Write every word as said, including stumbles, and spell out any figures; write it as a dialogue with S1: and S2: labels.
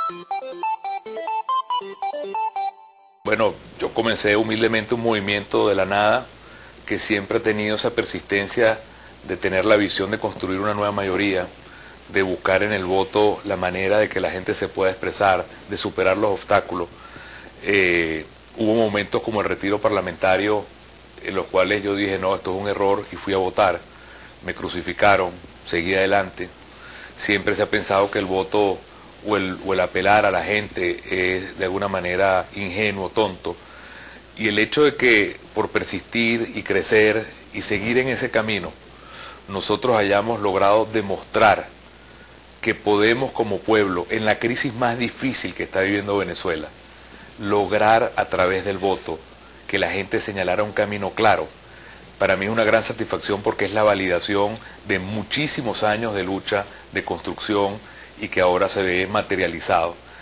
S1: Bueno, yo comencé humildemente un movimiento de la nada que siempre ha tenido esa persistencia de tener la visión de construir una nueva mayoría, de buscar en el voto la manera de que la gente se pueda expresar, de superar los obstáculos. Eh, hubo momentos como el retiro parlamentario en los cuales yo dije, no, esto es un error y fui a votar. Me crucificaron, seguí adelante. Siempre se ha pensado que el voto o el, o el apelar a la gente es de alguna manera ingenuo, tonto. Y el hecho de que por persistir y crecer y seguir en ese camino, nosotros hayamos logrado demostrar que podemos como pueblo, en la crisis más difícil que está viviendo Venezuela, lograr a través del voto que la gente señalara un camino claro, para mí es una gran satisfacción porque es la validación de muchísimos años de lucha, de construcción y que ahora se ve materializado.